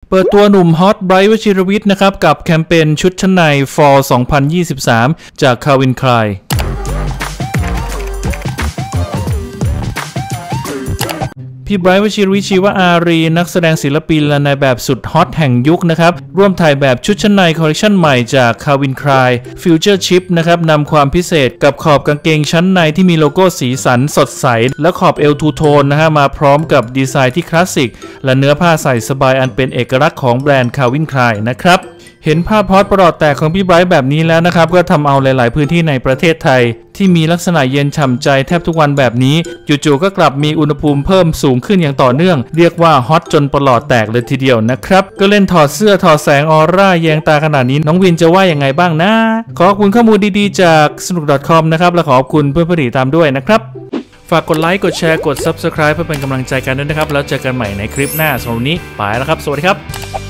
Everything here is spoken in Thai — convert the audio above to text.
เปิดตัวหนุ่มฮอตไบรท์ วชิรวิทย์นะครับกับแคมเปญชุดชั้นใน Fall 2023 จาก Calvin Kleinพี่ไบรท์ วชิรวิทย์ ชีวอารีนักแสดงศิลปินและนายแบบสุดฮอตแห่งยุคนะครับร่วมถ่ายแบบชุดชั้นในคอลเลคชันใหม่จาก Calvin Klein Future Chip นะครับนำความพิเศษกับขอบกางเกงชั้นในที่มีโลโก้สีสันสดใสและขอบเอวทูโทนนะฮะมาพร้อมกับดีไซน์ที่คลาสสิกและเนื้อผ้าใส่สบายอันเป็นเอกลักษณ์ของแบรนด์ Calvin Klein นะครับเห็นภาพฮอตประหลอดแตกของพี่ไบรท์แบบนี้แล้วนะครับก็ทำเอาหลายๆพื้นที่ในประเทศไทยที่มีลักษณะเย็นฉ่ำใจแทบทุกวันแบบนี้จู่ๆก็กลับมีอุณหภูมิเพิ่มสูงขึ้นอย่างต่อเนื่องเรียกว่าฮอตจนประหลอดแตกเลยทีเดียวนะครับก็เล่นถอดเสื้อถอดแสงออร่าแยงตาขนาดนี้น้องวินจะว่ายังไงบ้างนะขอบคุณข้อมูลดีๆจากสนุก .com นะครับและขอบคุณเพื่อนๆติดตามด้วยนะครับฝากกดไลค์กดแชร์กด Subscribe เพื่อเป็นกำลังใจกันด้วยนะครับแล้วเจอกันใหม่ในคลิปหน้าสำหรับวันนี้ไปแล้วครับสวัสดีครับ